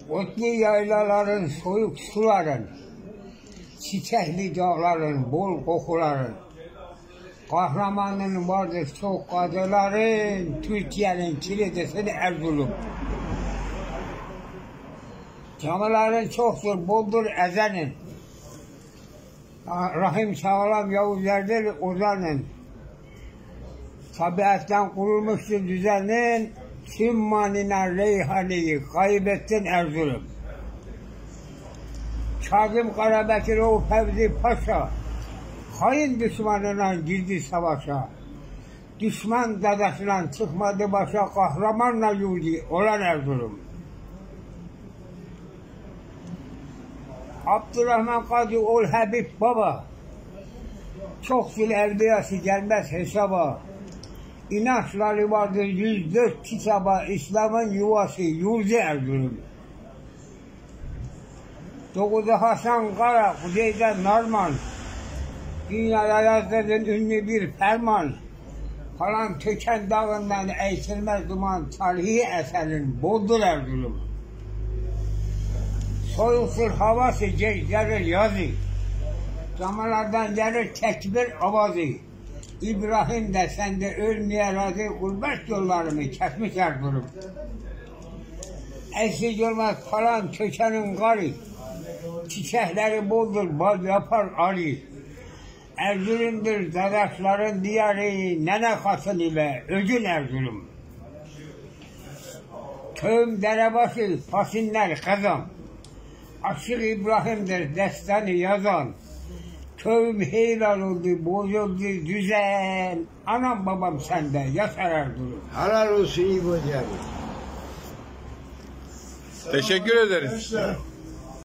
Otlu yaylaların, soyuk suların, çiçekli dağların, bol kokuların, kahramanın vardır çok kadıların, Türkiye'nin kilidesini Erzurum. Camilerin çoktur, boldur ezenin, Rahim sağlam Yavuzlardır ozanın. Tabiatten kurulmuştur düzenin, Sümmanina Reyhani'yi kaybettin Erzurum. Kazım Karabekirov Fevzi Paşa, hain düşmanına girdi savaşa. Düşman dadasından çıkmadı başa, kahramanla yurdi olan Erzurum. Abdurrahman Kadı ol Habib Baba, çoksul evliyası gelmez hesaba. İnançları vardır 104 kitaba, İslam'ın yuvası yurdu Erzurum. Doğuda Hasan Kara, kuzeyde Narman, dünyaya yazdırdın ünlü bir ferman. Falan töken dağından eğitilmez duman, tarihi eserin boldur Erzurum. Soyulsun havası, gelir yazı, zamanlardan gelir tekbir avazı. İbrahim de sen de ölmeye razı, gurbet yollarımı kesmiş Erzurum. Eski görmez falan kökenin karı, çiçekleri boldur, bal yapar arı. Erzurum'dur dadaşların diyarı, nene kasın ile öcün Erzurum. Köyüm derebaşı, fasinler kazan, Aşık İbrahim'dir destanı yazan. Köyüm helal oldu, bozuldu düzen. Anam babam sende, yaşar Erzurum. Helal olsun İbo. Teşekkür ederiz.